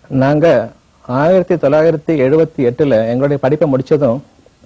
நாங்கள் 1978 எங்களுடைய படிப்பை முடித்ததும்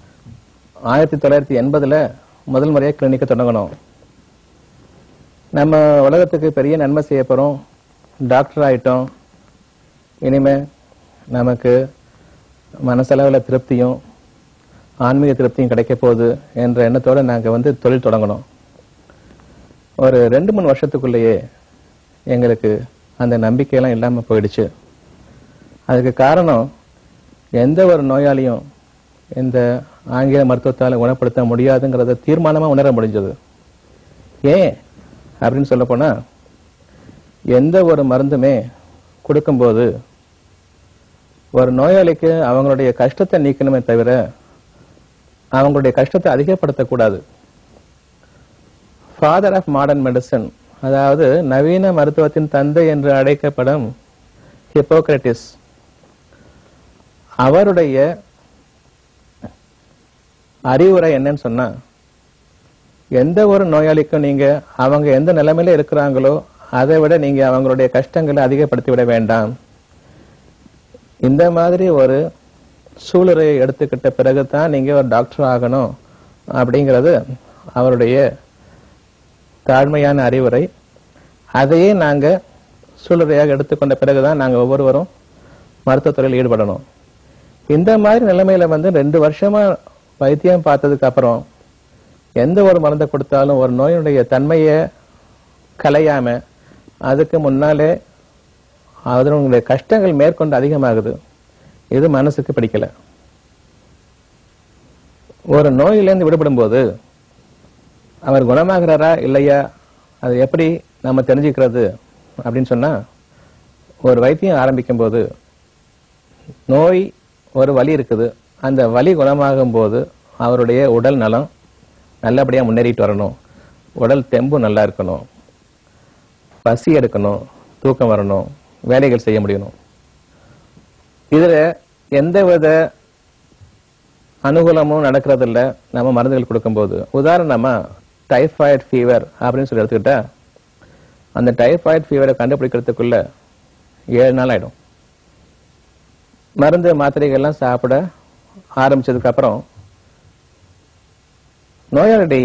1980 முதல் முறையாக கிளினிக்கை தொடங்கணும். நம்ம உலகத்துக்கு பெரிய நன்மை செய்ய போகிறோம், டாக்டர் ஆகிட்டோம், இனிமேல் நமக்கு மனசளவில் திருப்தியும் ஆன்மீக திருப்தியும் கிடைக்க போகுது என்ற எண்ணத்தோடு நாங்கள் தொழில் தொடங்கணும். ஒரு 2-3 வருஷத்துக்குள்ளேயே எங்களுக்கு அந்த நம்பிக்கையெல்லாம் இல்லாமல் போயிடுச்சு. அதுக்கு காரணம், எந்த ஒரு நோயாளியும் இந்த ஆங்கில மருத்துவத்தால் குணப்படுத்த முடியாதுங்கிறத தீர்மானமாக உணர முடிஞ்சது. ஏன் அப்படின்னு சொல்ல போனால், எந்த ஒரு மருந்துமே கொடுக்கும்போது ஒரு நோயாளிக்கு அவங்களுடைய கஷ்டத்தை நீக்கணுமே தவிர அவங்களுடைய கஷ்டத்தை அதிகப்படுத்தக்கூடாது. ஃபாதர் ஆஃப் மாடர்ன் மெடிசன், அதாவது நவீன மருத்துவத்தின் தந்தை என்று அழைக்கப்படும் ஹிப்போக்ரட்டிஸ், அவருடைய அறிவுரை என்னன்னு சொன்னா, எந்த ஒரு நோயாளிக்கும் நீங்க அவங்க எந்த நிலைமையில இருக்கிறாங்களோ அதை விட நீங்க அவங்களுடைய கஷ்டங்களை அதிகப்படுத்தி விட வேண்டாம். இந்த மாதிரி ஒரு சூளுரையை எடுத்துக்கிட்ட பிறகுதான் நீங்க ஒரு டாக்டர் ஆகணும் அப்படிங்கிறது அவருடைய தாழ்மையான அறிவுரை. அதையே நாங்க சூளுரையாக எடுத்துக்கொண்ட பிறகுதான் நாங்க ஒவ்வொருவரும் மருத்துவத்துறையில் ஈடுபடணும். இந்த மாதிரி நிலைமையில 2 வருஷமா வைத்தியம் பார்த்ததுக்கு அப்புறம் எந்த ஒரு மருந்தை கொடுத்தாலும் ஒரு நோயினுடைய தன்மையை கலையாம அதுக்கு முன்னாலே அதனுடைய கஷ்டங்கள் மேற்கொண்டு அதிகமாகுது. இது மனசுக்கு பிடிக்கல. ஒரு நோயிலிருந்து விடுபடும் போது அவர் குணமாகிறாரா இல்லையா, அது எப்படி நம்ம தெரிஞ்சுக்கிறது அப்படின்னு சொன்னா, ஒரு வைத்தியம் ஆரம்பிக்கும் போது நோய் ஒரு வலி இருக்குது, அந்த வலி குணமாகும் போது அவருடைய உடல் நலம் நல்லபடியாக முன்னேறிட்டு வரணும், உடல் தெம்பு நல்லா இருக்கணும், பசி எடுக்கணும், தூக்கம் வரணும், வேலைகள் செய்ய முடியணும். இதுல எந்தவித அனுகூலமும் நடக்கிறதில்ல நம்ம மருந்துகள் கொடுக்கும்போது. உதாரணமா டைஃபாய்டு ஃபீவர் அப்படின்னு சொல்லி எடுத்துக்கிட்டா, அந்த டைஃபாய்டு ஃபீவரை கண்டுபிடிக்கிறதுக்குள்ள 7 நாள் ஆயிடும். மருந்து மாத்திரைகள்லாம் சாப்பிட ஆரம்பிச்சதுக்கு அப்புறம் நோயாளியுடைய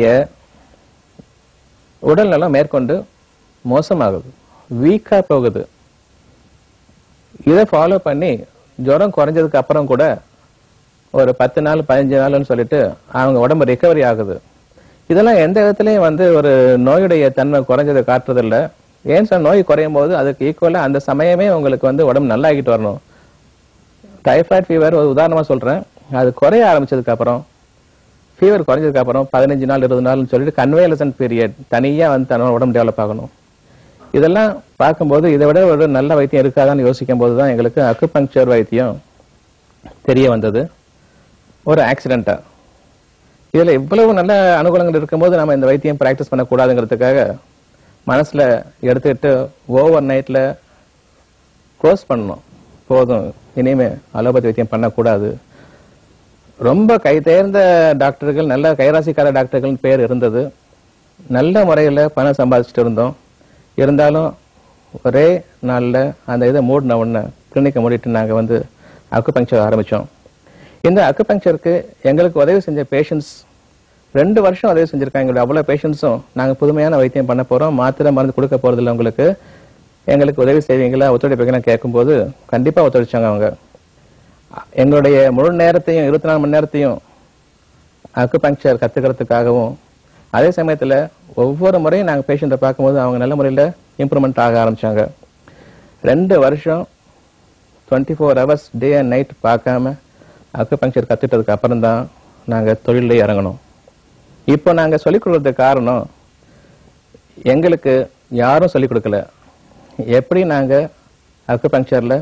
உடல் நலம் மேற்கொண்டு மோசமாகுது, வீக்கா போகுது. இதை ஃபாலோ பண்ணி ஜுரம் குறைஞ்சதுக்கு அப்புறம் கூட ஒரு 10 நாள் 15 நாள்னு சொல்லிட்டு அவங்க உடம்பு ரிகவரி ஆகுது. இதெல்லாம் எந்த இடத்துலயும் ஒரு நோயுடைய தன்மை குறைஞ்சதை காட்டுறதில்லை. ஏன் சார், நோய் குறையும் போது அதுக்கு ஈக்குவலா அந்த சமயமே உங்களுக்கு உடம்பு நல்லா ஆகிட்டு வரணும். டைஃபாய்டு ஃபீவர் ஒரு உதாரணமா சொல்றேன். அது குறைய ஆரம்பிச்சதுக்கு அப்புறம், ஃபீவர் குறைஞ்சதுக்கு அப்புறம் 15 நாள் 20 நாள்னு சொல்லிட்டு கன்வேலசன்ட் பீரியட் தனியா தன்னோட உடம்பு டெவலப் ஆகணும். இதெல்லாம் பார்க்கும்போது இதை விட ஒரு நல்ல வைத்தியம் இருக்காதான்னு யோசிக்கும் போதுதான் எங்களுக்கு அக்குபங்க்சர் வைத்தியம் தெரிய வந்தது. ஒரு ஆக்சிடென்டா இதுல இவ்வளவு நல்ல அனுகூலங்கள் இருக்கும்போது நம்ம இந்த வைத்தியம் பிராக்டிஸ் பண்ணக்கூடாதுங்கிறதுக்காக மனசுல எடுத்துக்கிட்டு ஓவர் நைட்ல க்ளோஸ் பண்ணணும். போதும், இனிமே அலோபதி வைத்தியம் பண்ணக்கூடாது. ரொம்ப கை தேர்ந்த டாக்டர்கள், நல்ல கைராசிக்கார டாக்டர்கள் பேர் இருந்தது. நல்ல முறையில் பணம் சம்பாதிச்சுட்டு இருந்தோம். இருந்தாலும் ஒரே நாளில் அந்த இதை மூடின உடனே கிளினிக்கை மூடிட்டு நாங்கள் அக்குபங்க்சர் ஆரம்பித்தோம். இந்த அக்குபங்க்சருக்கு எங்களுக்கு உதவி செஞ்ச பேஷண்ட்ஸ் 2 வருஷம் உதவி செஞ்சுருக்காங்க. எங்களுடைய அவ்வளோ பேஷண்ட்ஸும் நாங்கள் புதுமையான வைத்தியம் பண்ண போகிறோம், மாத்திரை மருந்து கொடுக்க போகிறதில்ல, உங்களுக்கு எங்களுக்கு உதவி செய்வீங்களா, ஒத்துழைப்பீங்களா கேட்கும்போது கண்டிப்பாக ஒத்துழைச்சாங்க. அவங்க எங்களுடைய முழு நேரத்தையும் 24 மணி நேரத்தையும் அக்குபங்க்சர் கற்றுக்கிறதுக்காகவும், அதே சமயத்தில் ஒவ்வொரு முறையும் நாங்கள் பேஷண்ட்டை பார்க்கும்போது அவங்க நல்ல முறையில் இம்ப்ரூவ்மெண்ட் ஆக ஆரம்பித்தாங்க. 2 வருஷம் 24 hours டே அண்ட் நைட் பார்க்காம அக்குபங்க்சர் கற்றுட்டதுக்கு அப்புறம் தான் நாங்கள் தொழிலே இறங்கணும். இப்போ நாங்கள் சொல்லிக் கொடுக்கறதுக்கு காரணம், எங்களுக்கு யாரும் சொல்லிக் கொடுக்கல. எப்படி நாங்கள் அக்குபங்க்சரில்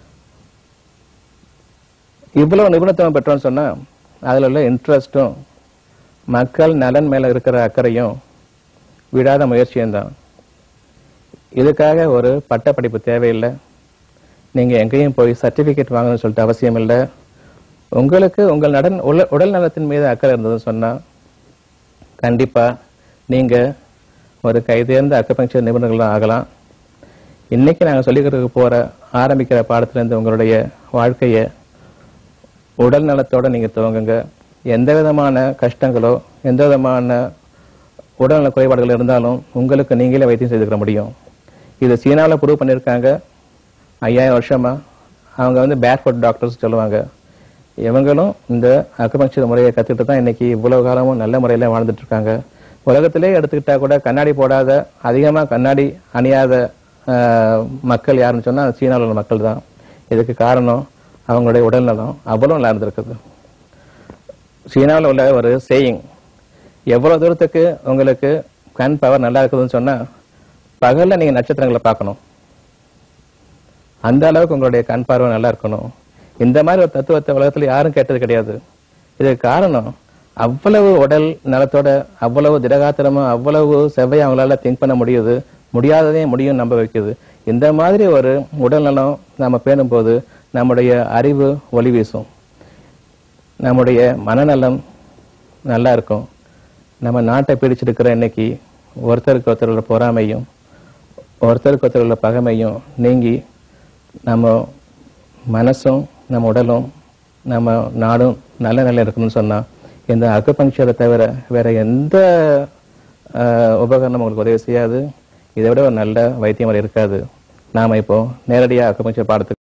இவ்வளவு நிபுணத்துவம் பெற்றோம்னு சொன்னால், அதில் உள்ள இன்ட்ரெஸ்ட்டும் மக்கள் நலன் மேலே இருக்கிற அக்கறையும் விடாத முயற்சியும் தான். இதுக்காக ஒரு பட்டப்படிப்பு தேவையில்லை, நீங்கள் எங்கேயும் போய் சர்டிஃபிகேட் வாங்கணும்னு சொல்லிட்டு அவசியம் இல்லை. உங்களுக்கு உங்கள் உடல் நலத்தின் மீது அக்கறை இருந்ததுன்னு சொன்னால் கண்டிப்பாக நீங்கள் ஒரு கைதேர்ந்த அக்குபங்க்சர் நிபுணர்களாக ஆகலாம். இன்னைக்கு நாங்கள் சொல்லிக்கிறதுக்கு போற ஆரம்பிக்கிற பாடத்திலிருந்து உங்களுடைய வாழ்க்கையை உடல் நலத்தோட நீங்க துவங்குங்க. எந்த விதமான கஷ்டங்களோ எந்த விதமான உடல்நல குறைபாடுகள் இருந்தாலும் உங்களுக்கு நீங்களே வைத்தியம் செய்துக்கிற முடியும். இது சீனாவில் ப்ரூவ் பண்ணியிருக்காங்க. 5000 வருஷமா அவங்க வந்து பேர்ஃபுட் டாக்டர்ஸ் சொல்லுவாங்க. இவங்களும் இந்த அக்குபங்க்சர் முறையை கத்துக்கிட்டு தான் இன்னைக்கு இவ்வளவு காலமும் நல்ல முறையில வாழ்ந்துட்டு இருக்காங்க. உலகத்திலே எடுத்துக்கிட்டா கூட கண்ணாடி போடாத, அதிகமா கண்ணாடி அணியாத மக்கள் யாருன்னு சொன்னா சீனாவில் உள்ள மக்கள் தான். இதுக்கு காரணம் அவங்களுடைய உடல்நலம் அவ்வளவு நல்லா இருந்திருக்குது. சீனாவில் உள்ள ஒரு சேயிங், எவ்வளவு தூரத்துக்கு உங்களுக்கு கண் பவர் நல்லா இருக்குதுன்னு சொன்னா பகல்ல நீங்க நட்சத்திரங்களை பார்க்கணும், அந்த அளவுக்கு உங்களுடைய கண் பார்வை நல்லா இருக்கணும். இந்த மாதிரி ஒரு தத்துவத்தை உலகத்துல யாரும் கேட்டது கிடையாது. இதுக்கு காரணம் அவ்வளவு உடல் நலத்தோட அவ்வளவு திடகாத்திரமா அவ்வளவு செவ்வையா அவங்களால திங்க் பண்ண முடியுது, முடியாததே முடியும் நம்ப வைக்குது. இந்த மாதிரி ஒரு உடல் நலம் நம்ம பேணும் போது நம்முடைய அறிவு ஒளி வீசும், நம்முடைய மனநலம் நல்லா இருக்கும். நம்ம நாட்டை பிடிச்சிருக்கிற இன்னைக்கு ஒருத்தருக்கு ஒருத்தர் உள்ள பொறாமையும் ஒருத்தருக்கு ஒருத்தர் உள்ள பகைமையும் நீங்கி நம்ம மனசும் நம்ம உடலும் நம்ம நாடும் நல்ல நிலை இருக்கணும்னு சொன்னா இந்த அக்குபங்க்சரை தவிர வேற எந்த உபகரணம் உங்களுக்கு உதவி செய்யாது. இதை விட ஒரு நல்ல வைத்தியம் இருக்காது. நாம இப்போ நேரடியாக அக்குபங்க்சர் பாடத்துக்கு